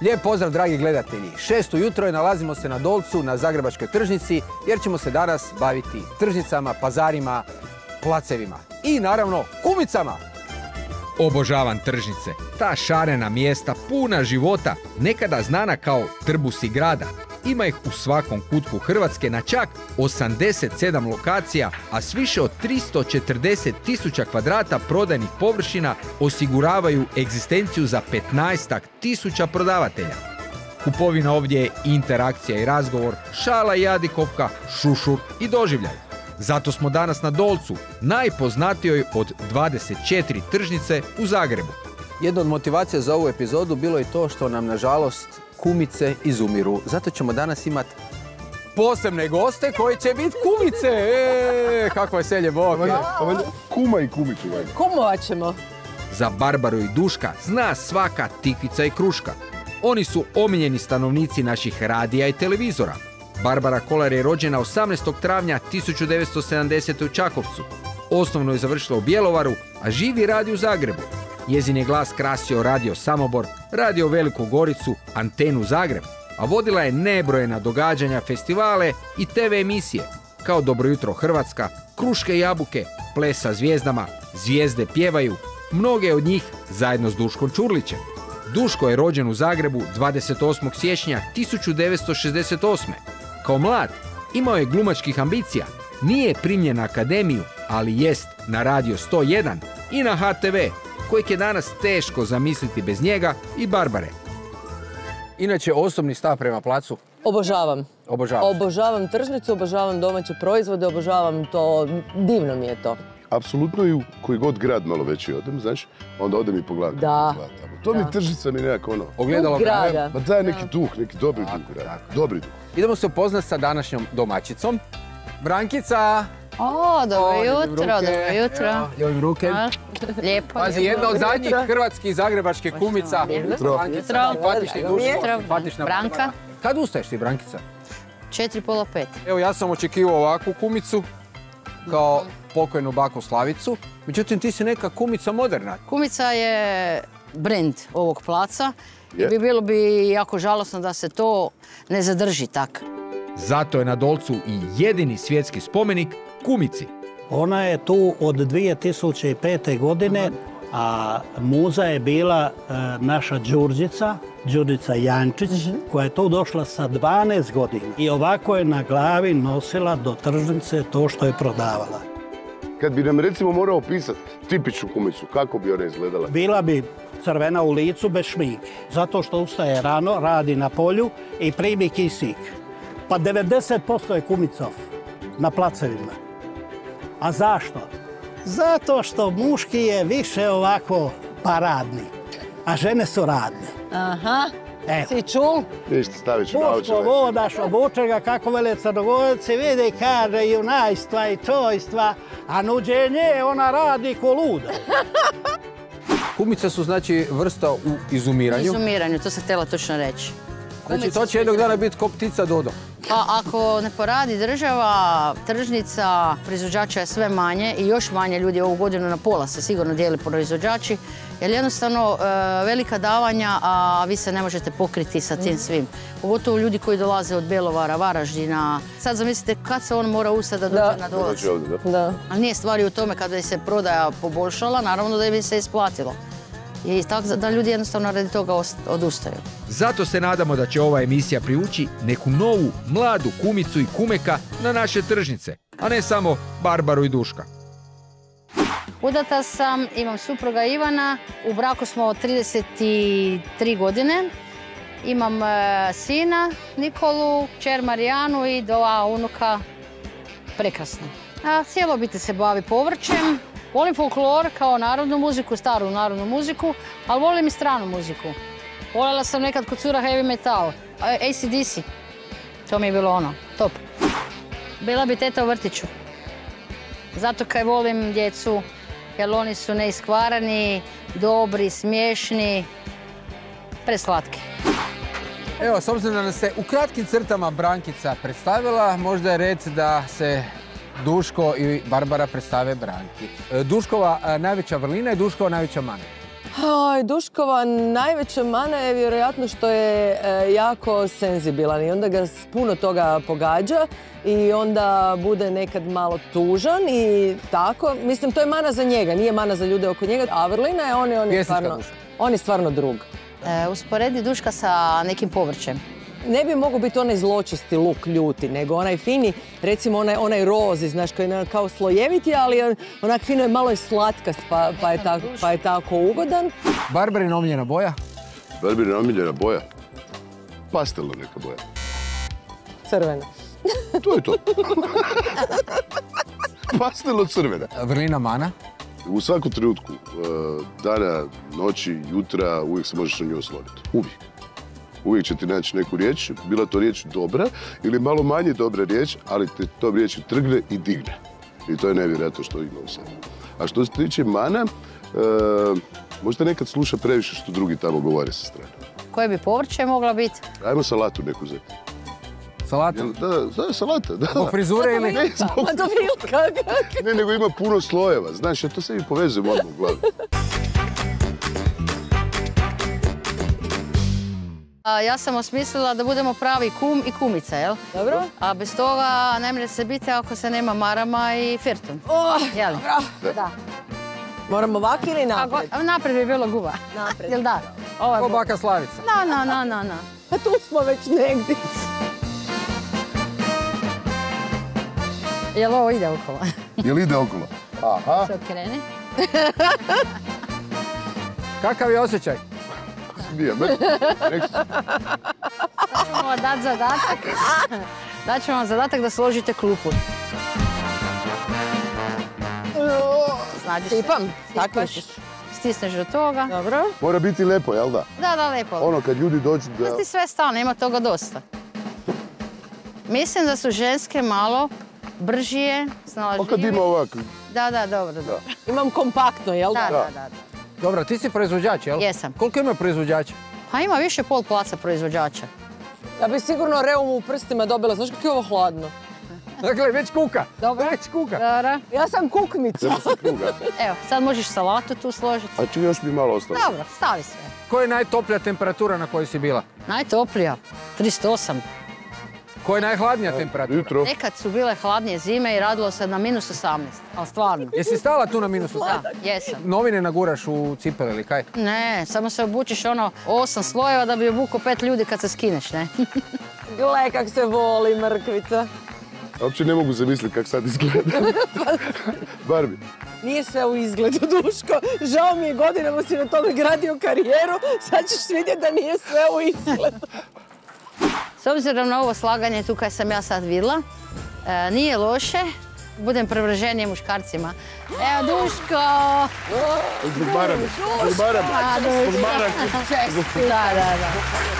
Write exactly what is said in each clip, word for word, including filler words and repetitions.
Lijep pozdrav, dragi gledatelji. Šest ujutro je, nalazimo se na Dolcu, na Zagrebačkoj tržnici, jer ćemo se danas baviti tržnicama, pazarima, placevima i naravno kumicama. Obožavam tržnice, ta šarena mjesta puna života, nekada znana kao trbusi grada. Ima ih u svakom kutku Hrvatske na čak osamdeset sedam lokacija, a s više od tristo četrdeset tisuća kvadrata prodajnih površina osiguravaju egzistenciju za petnaestak tisuća prodavatelja. Kupovina ovdje je interakcija i razgovor, šala i jadikovka, šušur i doživljaj. Zato smo danas na Dolcu, najpoznatijoj od dvadeset četiri tržnice u Zagrebu. Jedna od motivacija za ovu epizodu bilo je to što nam, nažalost, kumice izumiru. Zato ćemo danas imati posebne goste koji će biti kumice. E, kakvo je selje, Bog. Kuma i kumicu. Kumovat ćemo. Za Barbaru i Duška zna svaka tikvica i kruška. Oni su omiljeni stanovnici naših radija i televizora. Barbara Kolar je rođena osamnaestog travnja tisuću devetsto sedamdesete. u Čakovcu. Osnovno je završila u Bjelovaru, a živi i radi u Zagrebu. Njezin je glas krasio radio Samobor, radio Veliku Goricu, Antenu Zagreb, a vodila je nebrojena događanja, festivale i te ve emisije, kao Dobro jutro Hrvatska, Kruške i jabuke, Ples sa zvijezdama, Zvijezde pjevaju, mnoge od njih zajedno s Duškom Čurlićem. Duško je rođen u Zagrebu dvadeset osmog siječnja tisuću devetsto šezdeset osme. Kao mlad imao je glumačkih ambicija, nije primljen na akademiju, ali jest na Radio sto jedan i na ha te ve, kojeg je danas teško zamisliti bez njega i Barbare. Inače, osobni stav prema placu? Obožavam. Obožavam. Obožavam tržnicu, obožavam domaće proizvode, obožavam to, divno mi je to. Apsolutno i u koji god grad malo veći odem, znaš, onda odem i pogledam. Da. To mi tržnica mi nekako ono... Ogledalo grada. Ma daj neki duh, neki dobri duh grada. Dobri duh. Idemo se upoznat sa današnjom domaćicom. Brankica! O, dobro O, ljubim jutro, ruke. dobro jutro. Evo, ljubim ruke. A, lijepo. Pazi, lijepo. jedna od zadnjih hrvatskih zagrebačke kumica. Jutro. Brankica, simpatični duško, Jutro. simpatična. Branka. Kad ustaješ ti, Brankica? Četiri, pola pet. Evo, ja sam očekivao ovakvu kumicu, kao pokojnu baku Slavicu. Međutim, ti si neka kumica moderna. Kumica je brend ovog placa. Je. I bilo bi jako žalosno da se to ne zadrži tak. Zato je na Dolcu i jedini svjetski spomenik kumici. Ona je tu od dvije tisuće pete. godine, a muza je bila e, naša Đurđica, Đurđica Jančić, koja je tu došla sa dvanaest godina. I ovako je na glavi nosila do tržnice to što je prodavala. Kad bi nam recimo morao opisati tipičnu kumicu, kako bi ona izgledala? Bila bi crvena u licu bez šminke, zato što ustaje rano, radi na polju i primi kisik. Pa devedeset posto je kumicov na placevima. A zašto? Zato što muški je više ovako paradni, a žene su radne. Aha, Evo. si čul? Ništa, stavit ću Muško naočale. vodaš, obuče ga kako vele Crnogorci, vidi, kaže junajstva i čojstva, a nuđenje ona radi ko luda. Kumice su, znači, vrsta u izumiranju. Izumiranju, to sam htjela točno reći. Znači, to će jednog dana biti ko ptica Dodo. Pa ako ne poradi država, tržnica, proizvođača je sve manje i još manje ljudi ovu godinu na pola se sigurno dijeli proizvođači, jer jednostavno e, velika davanja, a vi se ne možete pokriti sa tim svim. Pogotovo ljudi koji dolaze od Bjelovara, Varaždina. Sad zamislite kad se on mora ustati da dođe na Dolac. Dođe ovdje, da? Da. Ali nije stvari u tome kada se prodaja poboljšala, naravno da bi se isplatilo. I tako da ljudi jednostavno radi toga odustaju. Zato se nadamo da će ova emisija privući neku novu, mladu kumicu i kumeka na naše tržnice, a ne samo Barbaru i Duška. Udata sam, imam supruga Ivana, u braku smo trideset tri godine. Imam e, sina Nikolu, kćer Marijanu i dva unuka. Prekrasno. A cijelo obitelj se bavi povrćem. Volim folklor kao narodnu muziku, staru narodnu muziku, ali volim i stranu muziku. Voljela sam nekad kod cura heavy metal, A C D C. To mi je bilo ono, top. Bila bi teta u vrtiću. Zato kaj volim djecu, jer oni su neiskvarani, dobri, smiješni, preslatki. Evo, s obzirom da nas se u kratkim crtama Brankica predstavila, možda je red da se Duško i Barbara predstave Branki. Duškova najveća vrlina je Duškova najveća mana. Aj, Duškova najveća mana je vjerojatno što je e, jako senzibilan i onda ga s puno toga pogađa i onda bude nekad malo tužan i tako. Mislim, to je mana za njega, nije mana za ljude oko njega. A Vrlina je, on je, on je, stvarno, on je stvarno drug. E, usporedi Duška sa nekim povrćem. Ne bi mogao biti onaj zločesti luk ljuti, nego onaj fini, recimo onaj, onaj rozi, znaš, koji je kao slojeviti, ali onak fino je malo i slatkast, pa, pa, je, tako, pa je tako ugodan. Barbarina omiljena boja? Barbarina omiljena boja? Pastelna neka boja. Crvena. To je to. Pastelno crvena. Vrlina mana? U svakom trenutku, dana, noći, jutra, uvijek se možeš na nju osloniti. Uvijek. Uvijek će ti naći neku riječ, bila to riječ dobra ili malo manje dobra riječ, ali te to riječ trgne i digne. I to je nevjerojatno što ima u sebi. A što se tiče mana, e, možda nekad sluša previše što drugi tamo govore sa strane. Koje bi povrće mogla biti? Ajmo salatu neku uzeti. Salata? Da, da, salata, da. Zbog frizure ili? Ne, zbog... ne, nego ima puno slojeva, znaš, ja to sebi povezujem odmah u glavi. Ja sam osmislila da budemo pravi kum i kumica, jel? Dobro. A bez toga ne može se biti ako se nema marama i firtum. Oh, jel? dobro. Da. Moramo ovako ili naprijed? A, naprijed bi bilo guba. Naprijed. Jel da? Ovo Ko baka Slavica. Na, na, na, na, na. Pa tu smo već negdje. Jel ovo ide okolo? Jel ide okolo? Aha. Se okreni. Kakav je osjećaj? Nije, nek se. Sad ćemo vam dati zadatak. Dat ćemo vam zadatak da složite klupu. Snađiš se. Sipam. Tako misliš. Stisneš do toga. Dobro. Mora biti lepo, jel da? Da, da, lepo. Ono kad ljudi dođu da... Ti sve stane, ima toga dosta. Mislim da su ženske malo bržije, snalažljivije. Pa kad ima ovako. Da, da, dobro, dobro. Imam kompaktno, jel da? Da, da, da. Dobro, ti si proizvođač, jel? Jesam. Koliko ima proizvođača? Pa ima više pol placa proizvođača. Ja bi sigurno reumu u prstima dobila. Znaš kako je ovo hladno? Dakle, već kuka. Dobro. Već kuka. Dobro. Ja sam kukmica. Evo, sad možeš salatu tu složiti. A čekaj, još mi malo ostalo. Dobro, stavi sve. Koja je najtoplija temperatura na kojoj si bila? Najtoplija, tristo osam. Koja je najhladnija temperatura? Jutro. Nekad su bile hladnije zime i radilo se na minus osamnaest, ali stvarno. Jesi stala tu na minusu? Da, jesam. Novine naguraš u cipele ili kaj? Ne, samo se obučiš ono osam slojeva da bi obuko pet ljudi kad se skineš, ne? Gle kak se voli mrkvica. Uopće ne mogu zamisliti kako sad izgleda. Barbie. Nije sve u izgledu, Duško. Žao mi je, godinama si na tome gradio karijeru. Sad ćeš vidjeti da nije sve u izgledu. S obzirom na ovo slaganje tu kaj sam ja sad vidjela, e, nije loše. Budem prevrženije muškarcima. Evo, Duško! Zbog marame. Zbog marame. Zbog marame. Da, da, da.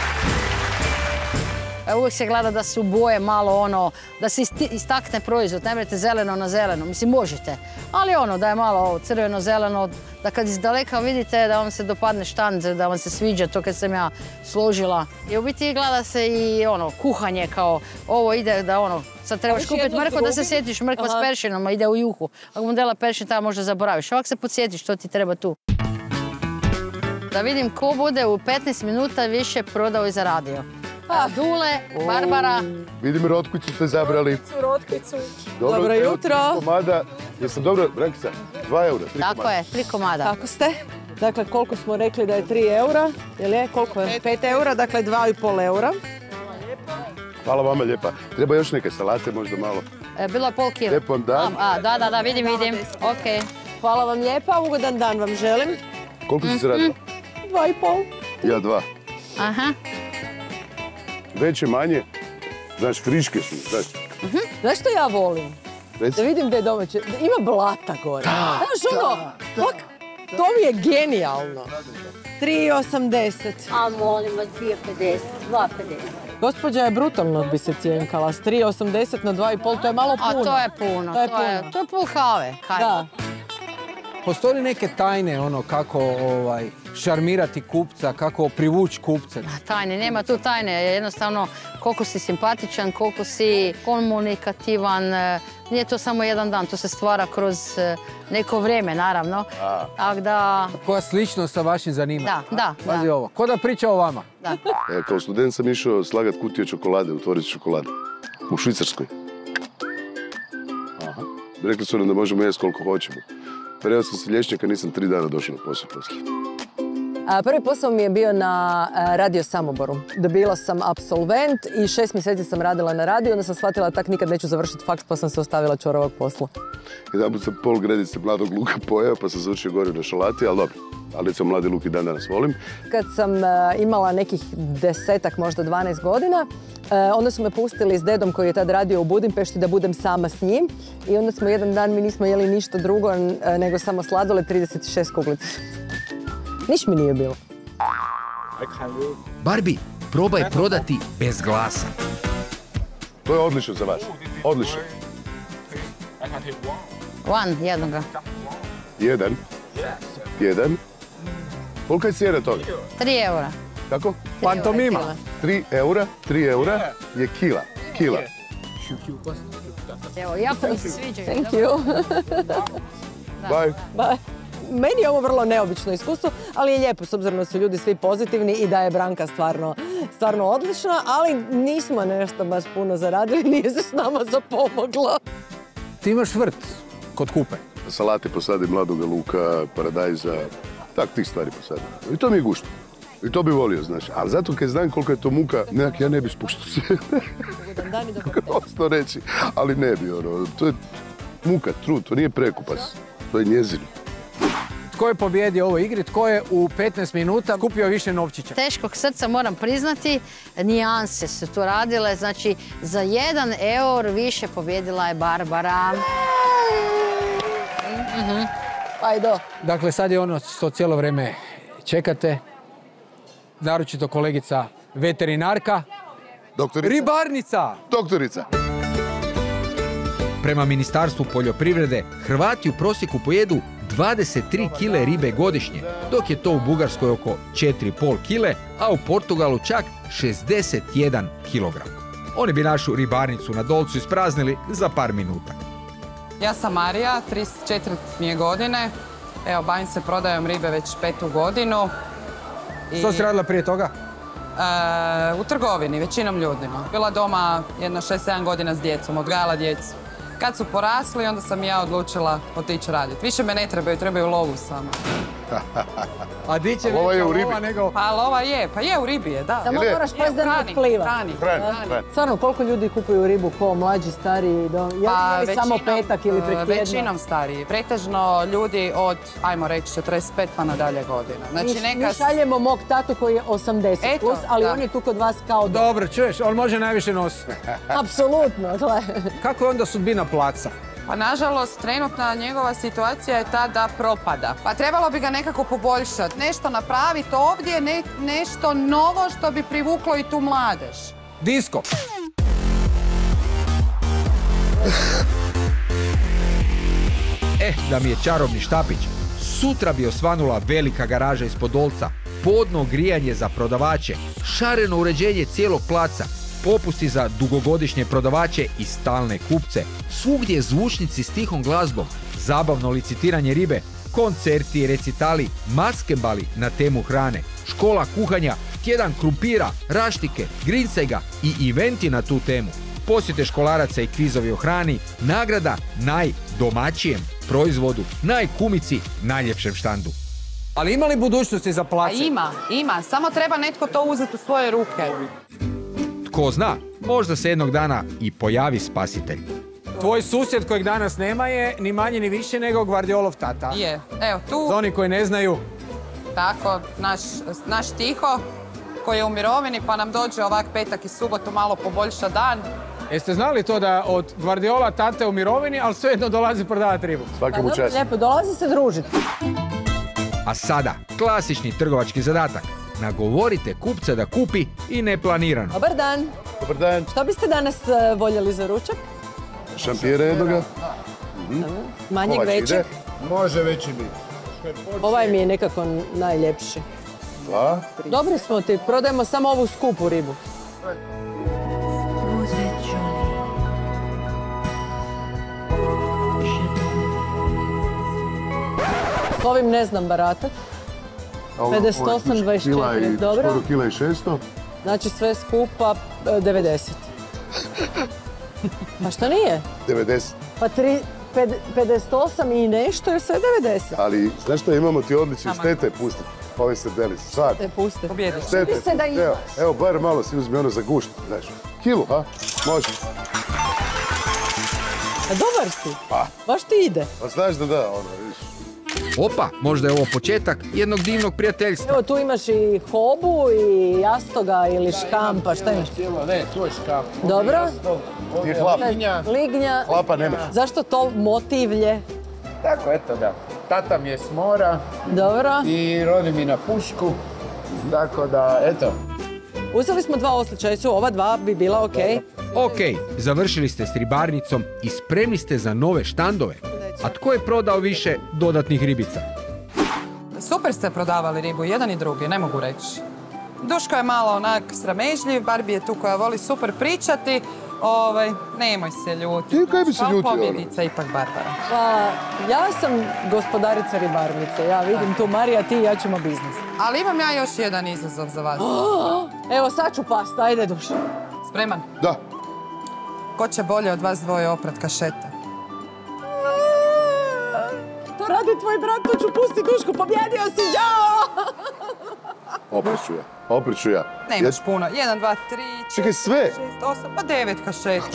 Uvijek se gleda da su boje malo ono, da se istakne proizvod, ne morate zeleno na zeleno, mislim možete, ali ono da je malo crveno-zeleno, da kad iz daleka vidite da vam se dopadne štand, da vam se sviđa to kad sam ja složila. I u biti gleda se i ono, kuhanje kao ovo ide da ono, sad trebaš kupiti mrkvu da se sjetiš mrkva s peršinom, a ide u juhu. Ako mu dela peršin, tada možda zaboraviš, ovak se podsjetiš što ti treba tu. Da vidim ko bude u petnaest minuta više prodao i zaradio. Dule, Barbara. Vidim, rotkvicu ste zabrali. Rotkvicu. Dobro jutro. Komada. Jesam dobro, Brankica? Dva eura, tri komada. Tako je, tri komada. Tako ste. Dakle, koliko smo rekli da je tri eura? Jel je? Koliko je? Pet eura, dakle dva i pol eura. Hvala vama lijepa. Treba još neke salate, možda malo. Bilo je pol kila. Lijep vam dan. A, da, da, da, vidim, vidim. Okej. Hvala vam lijepa, ugodan dan vam želim. Koliko si se radila? Dva i pol. Ja dva. Aha. Veće, manje. Znaš, friške su, znaš. Znaš što ja volim? Reci. Da vidim da je domaće. Ima blata gore. Znaš ono, fak, to mi je genijalno. tri osamdeset. A molim vas, dvije pedeset, dva pedeset. Gospođa je brutalno bi se cijenkala. S tri osamdeset na dva i pol, to je malo puno. A to je puno. To je puno. To je pol kave. Da. Postoji li neke tajne ono kako ovaj, šarmirati kupca, kako privući kupce? Tajne, nema tu tajne. Jednostavno, koliko si simpatičan, koliko si komunikativan, Nije to samo jedan dan, to se stvara kroz neko vrijeme, naravno. Tako da... Koja sličnost sa vašim zanimanjem? Da, da. Pazi ovo, ko da priča o vama. Da. E, kao student sam išao slagat kutije čokolade u tvornici čokolade. U Švicarskoj. Aha. Rekli su nam da možemo jesti koliko hoćemo. Preveo sam se liječnika, nisam tri dana došao na posao poslije. A, prvi posao mi je bio na a, Radio Samoboru. Dobila sam apsolvent i šest mjeseci sam radila na radiju, onda sam shvatila da tak nikad neću završiti faks, pa sam se ostavila čorovog posla. Jedanput sam pol gredice mladog luka pojeo, pa sam završio gore na šalati, ali dobro. Ali sam mladi luk i dan danas volim. Kad sam a, imala nekih desetak, možda dvanaest godina, a, onda su me pustili s dedom koji je tad radio u Budimpešti da budem sama s njim. I onda smo jedan dan, mi nismo jeli ništa drugo a, nego samo sladole, trideset šest kuglica. Niš mi nije bilo. Barbie, probaj prodati bez glasa. To je odlično za vas. Odlično. One, jednoga. Jedan. Jedan. Kolika je cijena toga? Tri eura. Kako? Pantomima. Tri eura. Tri eura je kila. Kila. Evo, jako mi se sviđaju. Thank you. Bye. Bye. Meni je ovo vrlo neobično iskustvo, ali je lijepo s obzirom da su ljudi svi pozitivni i da je Branka stvarno, stvarno odlična, ali nismo nešto baš puno zaradili, nije se s nama zapomoglo. Ti imaš vrt kod Kupe. Salate posadi mladoga luka, paradajza, tak tih stvari posadi. I to mi je gušno. I to bi volio, znaš. Ali zato kad znam koliko je to muka, nekak ja ne bi spuštao se. Osno reći, ali ne bi, ono. To je muka, trud, to nije prekupas. To je njezino. Tko je pobjedio u ovoj igri? Tko je u petnaest minuta kupio više novčića? Teškog srca moram priznati, nijanse su tu radile, znači za jedan eur više pobjedila je Barbara. Mhm. Ajdo. Dakle, sad je ono što cijelo vrijeme čekate. Naročito kolegica veterinarka. Doktorica. Ribarnica. Doktorica. Prema Ministarstvu poljoprivrede, Hrvati u prosjeku pojedu dvadeset tri kile ribe godišnje, dok je to u Bugarskoj oko četiri i pol kile, a u Portugalu čak šezdeset jedan kilogram. Oni bi našu ribarnicu na Dolcu ispraznili za par minuta. Ja sam Marija, trideset četiri mi je godine. Evo, bavim se prodajom ribe već petu godinu. I, Što si radila prije toga? e, u trgovini, većinom ljudima. Bila doma jedno šest sedam godina s djecom, odgajala djecu. Kad su porasli, onda sam ja odlučila otići raditi. Više me ne trebaju, trebaju lovu samo. A di će lova je u veća lova ribi. nego... Pa lova je, pa je u ribi je, da. Samo Je, moraš Je, paziti da ne hrani, otpliva. hrani. Hrani, hrani. Stvarno, koliko ljudi kupuju ribu, ko mlađi, stariji, do... Pa, je li samo većinom, petak ili prek tjedna? Većinom stariji. Pretežno ljudi od, ajmo reći, četrdeset pet pa nadalje godina. Znači, Mi, neka... mi šaljemo mog tatu koji je osamdeset Eto, plus, ali da. on je tu kod vas kao do... Dobro, čuješ, on može najviše nositi. Apsolutno, gle. Kako je onda sudbina placa? Pa nažalost, trenutna njegova situacija je ta da propada. Pa trebalo bi ga nekako poboljšati. Nešto napraviti ovdje, ne, nešto novo što bi privuklo i tu mladež. Disko. Eh, da mi je čarobni štapić, sutra bi osvanula velika garaža ispod Dolca, podno grijanje za prodavače, šareno uređenje cijelog placa, popusti za dugogodišnje prodavače i stalne kupce, svugdje zvučnici s tihom glazbom, zabavno licitiranje ribe, koncerti, recitali, maskembali na temu hrane, škola kuhanja, tjedan krumpira, raštike, grinsega i eventi na tu temu, posjete školaraca i kvizovi o hrani, nagrada najdomaćijem proizvodu, najkumici, najljepšem štandu. Ali ima li budućnosti za Pa place? ima, ima. Samo treba netko to uzeti u svoje ruke. Tko zna, možda se jednog dana i pojavi spasitelj. Tvoj susjed kojeg danas nema je ni manje ni više nego Guardiolov tata. Je. Evo, tu, Za oni koji ne znaju, tako, naš, naš Tiho, koji je u mirovini, pa nam dođe ovak petak i subotu malo poboljša dan. jeste znali to da od Guardiola tate u mirovini, ali svejedno dolazi prodavati ribu? Svaka Pa mu dobro, čast. lijepo, dolazi se družiti. A sada, klasični trgovački zadatak. Nagovorite kupca da kupi i neplanirano. Dobar dan. Dobar dan. Što biste danas e, voljeli za ručak? Šampijera jednoga. Manjeg, Ovaj većeg? ide. Može veći biti. Ovaj mi je nekako najljepši. Dva. Dobri smo ti, prodajemo samo ovu skupu ribu. S ovim ne znam baratat. pedeset osam, dvadeset četiri, dobro. Skoro kila i šesto. Znači sve skupa e, devedeset. Pa što nije? devedeset. Pa tri, ped, pedeset osam i nešto je sve devedeset. Ali, znaš što, imamo ti odlične štete pustiti. Ove srdelice, stvar. Te puste. Pobjediš. Štete, se da evo, evo, bar malo si uzmi ono za gušt, znaš. Kilu, ha? Može. A dobar si. Pa. Baš ti ide. Pa znaš da da, ono, vidiš. Opa, možda je ovo početak jednog divnog prijateljstva. Evo tu imaš i hobu i jastoga ili škampa, šta imaš? Ne, to je škamp. Dobro. Ti je hlap. Lignja. Hlapa nemaš. Zašto to motivlje? Tako, eto da. Tata mi je s mora Dobro. i rodi mi na pušku. Tako da, eto. Uzeli smo dva osličaja, su ova dva bi bila okej. Ok, završili ste s ribarnicom i spremni ste za nove štandove. A tko je prodao više dodatnih ribica? Super ste prodavali ribu, jedan i drugi, ne mogu reći. Duško je malo onak sramežljiv, Barbie je tu koja voli super pričati. Ovaj, nemoj se ljuti. Ti kaj bi se ljutio? Kao pobjednica ipak Barbara. Pa, ja sam gospodarica ribarnice. Ja vidim tu Marija, ti i ja ćemo biznis. Ali imam ja još jedan izazov za vas. Evo, sad ću past, ajde Dušo. Spreman? Da. Ko će bolje od vas dvoje oprat kašete? To radi tvoj brat, to ću pusti Duško, pobjedio si, đao! Opet ću ja, opet ću ja. Nemaš puno. Jedan, dva, tri, Čekaj, sve. šest, osam, pa devet kašeta.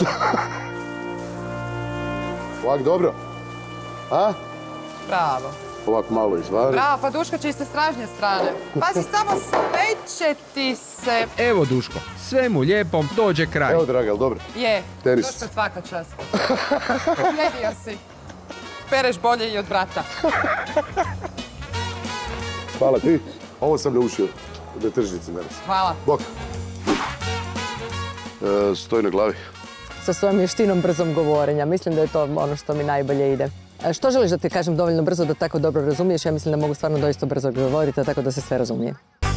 Ovak dobro. A? Bravo. Ovak malo izvari. Bravo, pa Duško će i sa stražnje strane. Pazi, samo sveće ti se. Evo Duško, svemu lijepom dođe kraj. Evo, draga, jel dobro? Je, Tenis. Duško svaka čast. Pobjedio si. Pereš bolje i od brata. Hvala ti. Ovo sam naučio na tržnici danas. Hvala. Bok. E, stoj na glavi. Sa svojom vještinom brzom govorenja. Mislim da je to ono što mi najbolje ide. E, Što želiš da ti kažem dovoljno brzo da tako dobro razumiješ? Ja mislim da mogu stvarno doista brzo govoriti, tako da se sve razumije.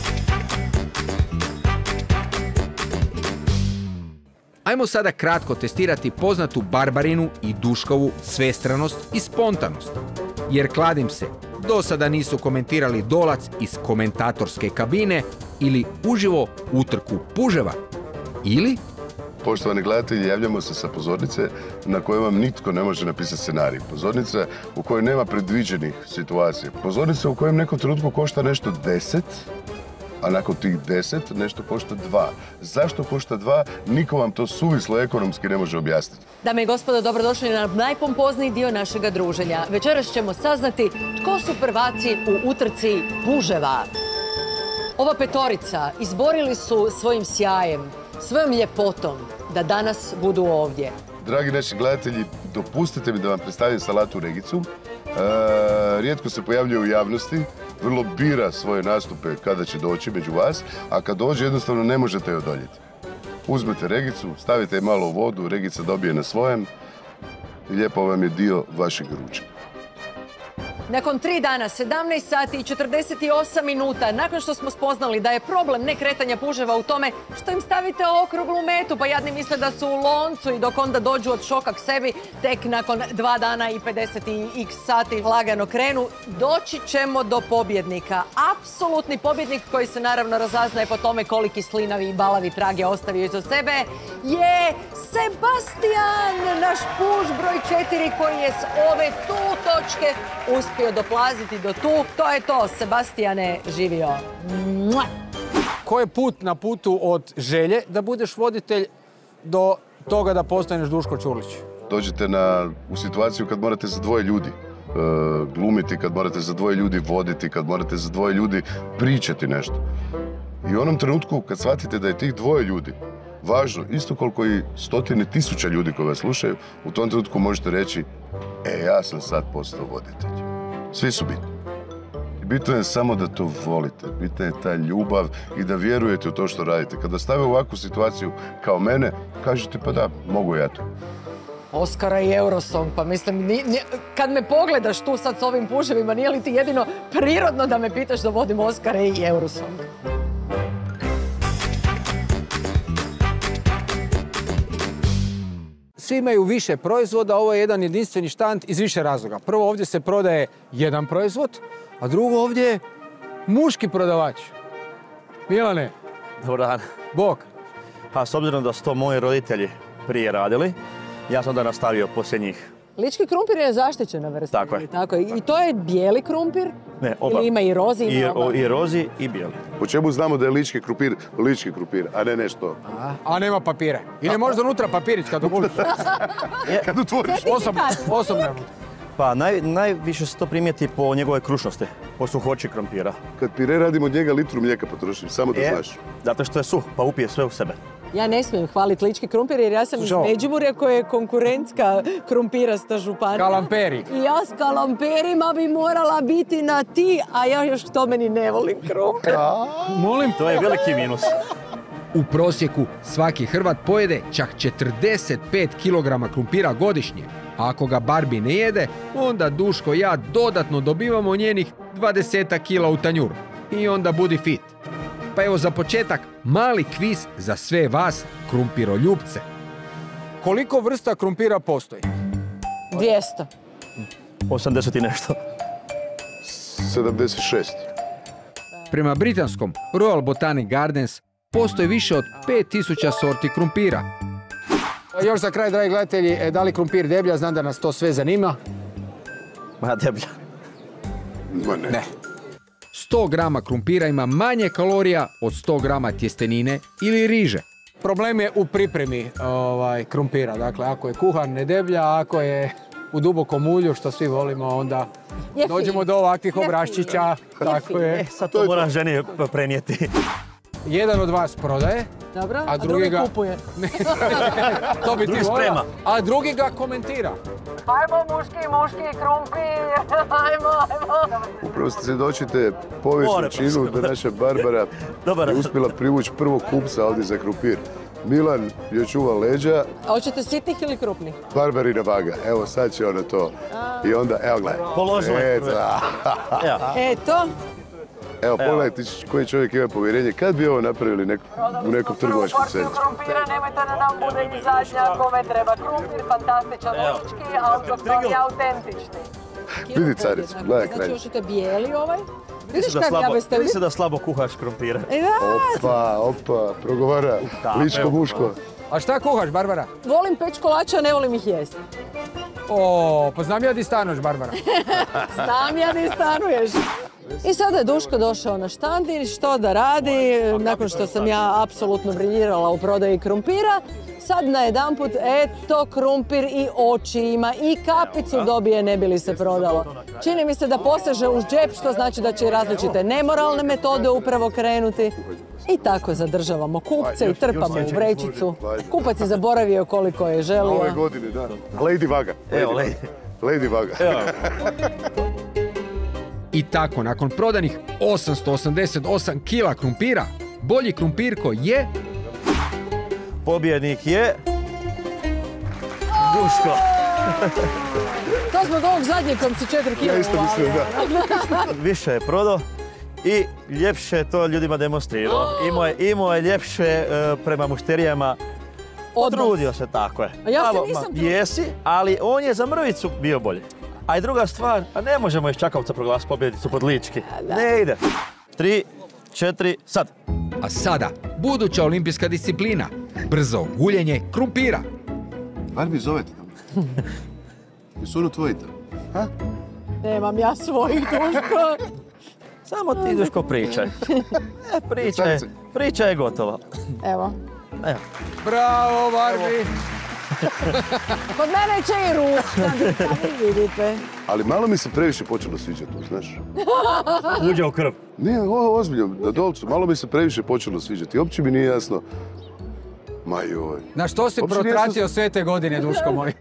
Ajmo sada kratko testirati poznatu Barbarinu i Duškovu svestranost i spontanost. Jer kladim se, do sada nisu komentirali dolac iz komentatorske kabine ili uživo utrku puževa. Ili Poštovani gledatelji, javljamo se sa pozornice na kojoj vam nitko ne može napisati scenarij. Pozornica u kojoj nema predviđenih situacija. Pozornica u kojem nekom trenutku košta nešto deset, a nakon tih deset nešto košta dva. Zašto košta dva? Niko vam to suvislo ekonomski ne može objasniti. Dame i gospodo, dobrodošli na najpompozniji dio našega druženja. Večeras ćemo saznati tko su prvaci u utrci puževa. Ova petorica izborili su svojim sjajem, svojom ljepotom da danas budu ovdje. Dragi naši gledatelji, dopustite mi da vam predstavim Salatu Regicu. E, rijetko se pojavljuje u javnosti, vrlo bira svoje nastupe kada će doći među vas, a kad dođe jednostavno ne možete je odoljeti. Uzmete Regicu, stavite je malo u vodu, Regica dobije na svojem i lijepo vam je dio vašeg ručka. Nakon tri dana, sedamnaest sati i četrdeset osam minuta, nakon što smo spoznali da je problem nekretanja puževa u tome što im stavite okruglu metu, pa jadni misle da su u loncu i dok onda dođu od šoka k sebi, tek nakon dva dana i pedeset x sati lagano krenu, doći ćemo do pobjednika. Apsolutni pobjednik koji se naravno razaznaje po tome koliki slinavi i balavi trage ostavio iza sebe je Sebastian, naš puž broj četiri koji je s ove tu točke uspio doplaziti do tu. To je to, Sebastijane, živio. Mua! Koji je put na putu od želje da budeš voditelj do toga da postaneš Duško Ćurlić? Dođete na, u situaciju kad morate za dvoje ljudi e, glumiti, kad morate za dvoje ljudi voditi, kad morate za dvoje ljudi pričati nešto. I u onom trenutku kad shvatite da je tih dvoje ljudi važno, isto koliko i stotine tisuća ljudi koji vas slušaju, u tom trenutku možete reći, e, ja sam sad postao voditelj. Svi su bitni. I bitno je samo da to volite, bitna je ta ljubav i da vjerujete u to što radite. Kada stave u ovakvu situaciju kao mene, kažete pa da, mogu ja to. Oscara i Eurosong, pa mislim, ni, ni, kad me pogledaš tu sad s ovim puževima, nije li ti jedino prirodno da me pitaš da vodim Oscara i Eurosong? svi imaju više proizvoda, ovo je jedan jedinstveni štand iz više razloga. Prvo, ovdje se prodaje jedan proizvod, a drugo, ovdje je muški prodavač. Milane. Dobar dan. Bog. Pa s obzirom da su to moji roditelji prije radili, ja sam onda nastavio poslije njih. Lički krumpir je zaštićena vrsta. Tako je. Tako je. I to je bijeli krumpir? Ne, oba. Ili ima i rozi? I, ima oba? I rozi i bijeli. Po čemu znamo da je lički krumpir lički krumpir, a ne nešto? A, a nema papire. Ili je možda unutra papirić kad otvoriš. Kad otvoriš. Osobno, osobno. Pa naj, najviše se to primijeti po njegove krušnosti, po suhoći krompira. Kad pire radim od njega litru mlijeka potrošim, samo da Je, znaš. zato što je suh, pa upije sve u sebe. Ja ne smijem hvaliti lički krumpir jer ja sam iz Međimurja koja je konkurentska krumpirasta županija. Kalamperi. I ja s kalamperima bi morala biti na ti, a ja još k tome ni ne volim krumpir. Molim? To je veliki minus. U prosjeku svaki Hrvat pojede čak četrdeset pet kilograma krumpira godišnje. A ako ga Barbie ne jede, onda Duško i ja dodatno dobivamo njenih dvadeset kila u tanjur. I onda budi fit. Pa evo za početak mali kviz za sve vas krumpiroljupce. Koliko vrsta krumpira postoji? dvjesto. osamdeset i nešto. sedamdeset šest. Prema britanskom Royal Botanic Gardens postoji više od pet tisuća sorti krumpira. Još za kraj, dragi gledatelji, da li krumpir deblja? Znam da nas to sve zanima. Ma deblja. Ma ne. Ne. sto grama krumpira ima manje kalorija od sto grama tjestenine ili riže. Problem je u pripremi ovaj, krumpira. Dakle, ako je kuhan ne deblja, ako je u dubokom ulju, što svi volimo, onda Je dođemo fin. do ovakvih Je obraščića. fin. Tako Je je. E, sad to moram ženi prenijeti. Jedan od vas prodaje, Dobro, a, a drugi drugi ga... kupuje. to bi ti Drugi volila, sprema. a drugi ga komentira. Ajmo muški, muški krumpir, ajmo, ajmo. Upravo ste svjedočite povijesnu More, činu da naša Barbara Dobar. je uspjela privući prvog kupca ovdje za krumpir. Milan joj čuva leđa, A hoćete sitnih ili krupnih? Barbarina vaga. Evo sad će ona to. I onda, evo gledaj. Položila je Eto, Evo. Eto, evo pogledaj ti koji čovjek ima povjerenje. Kad bi ovo napravili nek, u nekom trgovačkom centru? krumpira, nemojte da nam bude i zadnja kome treba krumpir, fantastičan lički, autohtoni, autentični. Vidi caricu, gledaj kraj. Znači hoćete bijeli ovaj? Vidiš Mislim da kako ja slabo, bez tebi? mislim da slabo kuhaš krompire. E, da, Opa, opa, progovara. Ličko evo. muško. A šta kuhaš, Barbara? volim peć kolača, a ne volim ih jesti. O, pa znam ja di stanoš, Barbara. Znam ja di stanuješ. I sada je Duško došao na štand i što da radi, nakon što sam ja apsolutno briljirala u prodaji krumpira, sad najedanput, eto, krumpir i oči ima i kapicu dobije, ne bi li se prodalo. Čini mi se da poseže uz džep, što znači da će i različite nemoralne metode upravo krenuti. I tako zadržavamo kupce i trpamo u vrećicu. Kupac je zaboravio koliko je Ove želio. godine, da. Lady Vaga. Evo, Lady, Lady Vaga. Evo. I tako, nakon prodanih osamsto osamdeset osam kila krumpira, bolji krumpirko je... Pobjednik je... Duško. To smo od ovog zadnjeg kom si četiri kila. Ja isto mislim, da. Više je prodao i ljepše je to ljudima demonstrirao. Imao je, imao je ljepše e, prema mušterijama. Potrudio se, tako je. A ja se Malo, nisam ma, trudila. Jesi, ali on je za mrvicu bio bolji. A i druga stvar, a ne možemo iz Čakovca proglasiti pobjednicu pod Lički. Ne ide. Tri, četiri, sad. A sada, buduća olimpijska disciplina, brzo guljenje krumpira. Barbie, zovete tamo. Jesu ono tvoji tamo? Nemam ja svojih, Duško. Samo ti, Duško, pričaj. E, priča je, priča je gotova. Evo. Evo. Bravo, Barbie! Kod mene će i ručka biti, a vi vidite. Ali malo mi se previše počelo sviđati tu, znaš. Uđe u krv. Nije, ovo ozbiljno, na dolcu, malo mi se previše počelo sviđati. Uopće mi nije jasno. Ma joj. Na što si Uopće nije protratio jasno- sve te godine, Duško moj?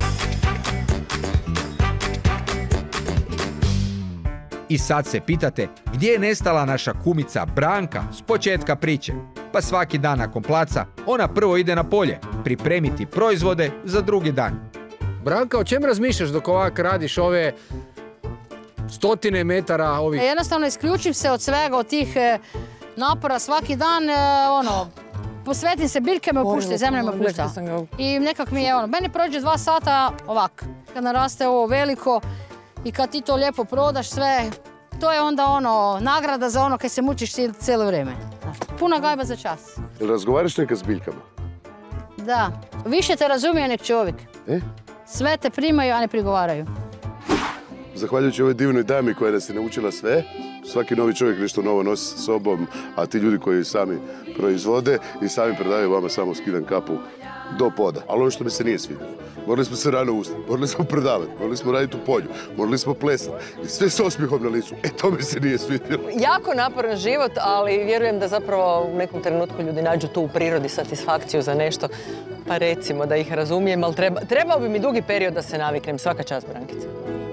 I sad se pitate gdje je nestala naša kumica Branka s početka priče. Pa svaki dan nakon placa ona prvo ide na polje pripremiti proizvode za drugi dan. Branka, o čem razmišljaš dok ovak radiš ove stotine metara ovih... Jednostavno isključim se od svega, od tih e, napora svaki dan, e, ono, posvetim se, biljke me pušte, zemlja me pušta. I nekak mi je ono, meni prođe dva sata ovak. Kad naraste ovo veliko i kad ti to lijepo prodaš sve, to je onda ono, nagrada za ono kad se mučiš cijelo vrijeme. Puna gajba za čas. Razgovaraš nekad s biljkama? Da, više te razumije nek čovjek. E? Sve te primaju, a ne prigovaraju. Zahvaljujući ovoj divnoj dami koja nas je naučila sve, svaki novi čovjek nešto novo nosi sa sobom, a ti ljudi koji sami proizvode i sami predaju vama samo skidan kapu do poda. Ali ono što mi se nije svidjelo, morali smo se rano ustati, morali smo predavati, morali smo raditi u polju, morali smo plesati i sve s osmihom na licu. E, to mi se nije svidjelo. Jako naporan život, ali vjerujem da zapravo u nekom trenutku ljudi nađu tu u prirodi satisfakciju za nešto. Pa recimo da ih razumijem, ali treba, trebao bi mi dugi period da se naviknem. Svaka čast, Brankice.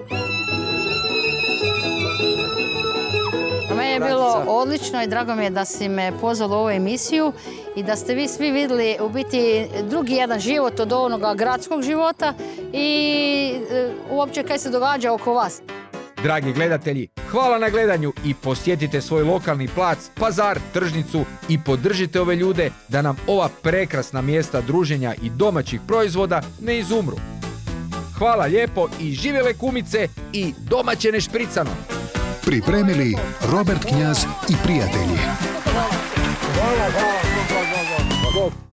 Meni je bilo odlično i drago mi je da si me pozvalo u ovu emisiju i da ste vi svi vidjeli u biti drugi jedan život od onoga gradskog života i uopće kaj se događa oko vas. Dragi gledatelji, hvala na gledanju i posjetite svoj lokalni plac, pazar, tržnicu i podržite ove ljude da nam ova prekrasna mjesta druženja i domaćih proizvoda ne izumru. Hvala lijepo i živjele kumice i domaće nešpricano. Pripremili Robert Knjaz i prijatelji.